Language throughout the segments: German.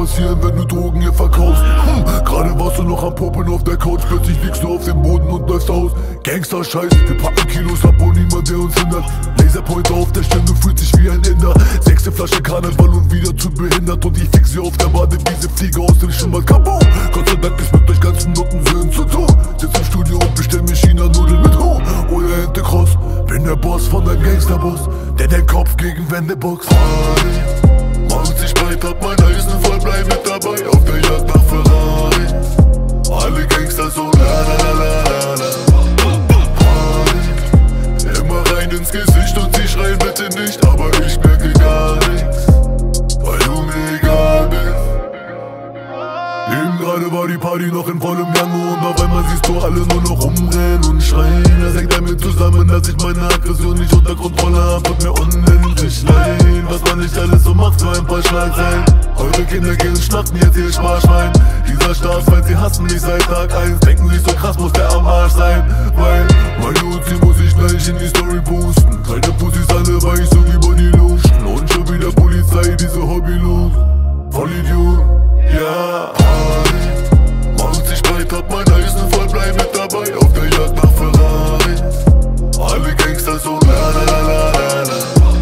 passieren, wenn du Drogen hier verkaufst. Gerade warst du noch am Poppen auf der Couch, plötzlich liegst du auf dem Boden und läufst aus. Gangster-Scheiß, wir packen Kilos ab und niemand, der uns hindert. Laserpointer auf der Stirn, du fühlst dich wie ein Inder. 6. Flasche Karneval und wieder zu behindert. Und ich fix sie auf der Badewiese, fliege aus dem Schwimmbad, kaboom! Gott sei Dank ist mit euch ganzen Nottensöhnen zu tun. Sitz im Studio und bestell mir China-Nudeln mit Huhn oder Ente Cross. Bin der Boss von deinem Gangsterboss, der den Kopf gegen Wände boxt. Macht sich breit, hab mein Eisen voll, bleib mit dabei auf der Jagd nach Ferrari. Alle Gangster so la la la la la. Immer rein ins Gesicht und sie schreien bitte nicht, aber ich merke gar nichts, weil du mir egal bist. Eben gerade war die Party noch in vollem Gange und auf einmal siehst du alle nur noch rumrennen und schreien. Das hängt damit zusammen, dass ich meine Aggression nicht unter Kontrolle hab und mir unendlich leid. Was man nicht alles so macht für ein paar Schlagzeilen. Eure Kinder gehen schnappen jetzt ihr Sparschwein. Dieser Staatsfeind, sie hassen mich seit Tag 1. Denken sich so krass, muss der am Arsch sein. Weil meine Uzi muss ich gleich in die Story boosten. Keine Pussys, alle weich, so wie Body Lotion. Und schon wieder Polizei, diese Hobbylos. Vollidiot, ja. Macht sich breit, hab mein Eisen voll, bleib mit dabei auf der Jagd nach Ferrari. Alle Gangster so la la la la la.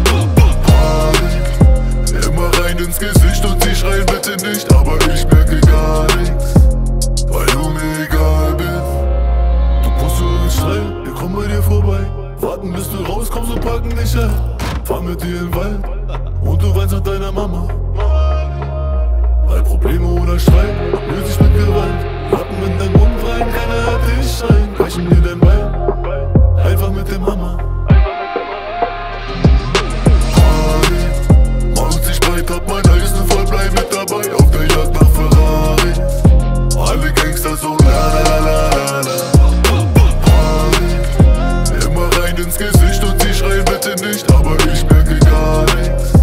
Immer rein ins Gesicht und sie schreien bitte nicht, aber ich merke gar nichts, weil du mir egal bist. Du musst uns schreien, wir kommen bei dir vorbei. Warten bis du rauskommst und packen dich ein. Fahr mit dir in den Wald und du weinst nach deiner Mama. Weil Probleme oder Streit löst sich mit Gewalt. Lappen in deinen Mund rein, keiner hört dich schreien. Brechen dir dein Bein, einfach mit dem Hammer. Macht sich breit, hab mein Eisen voll, bleib mit dabei auf der Jagd nach Ferrari. Alle Gangster so la la la la la. Immer rein ins Gesicht und sie schreien bitte nicht, aber ich merke gar nichts,